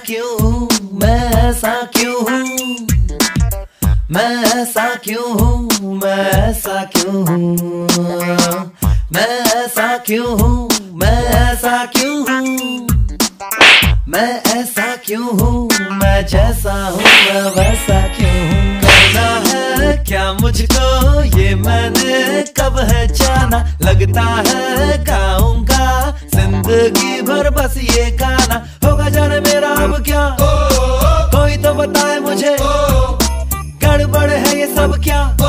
क्यों हूँ, मैं ऐसा क्यों हूँ, मैं ऐसा क्यों हूँ, मैं ऐसा क्यों हूँ, मैं ऐसा क्यों हूँ, मैं ऐसा क्यों हूँ, मैं ऐसा क्यों हूँ, मैं जैसा हूँ मैं वैसा क्यों हूँ। करना है क्या मुझको ये मैंने कब है जाना, लगता है गाऊंगा जिंदगी भर बस ये गाना। होगा जाने मेरा अब क्या, कोई तो बताए मुझे, गड़बड़ है ये सब क्या।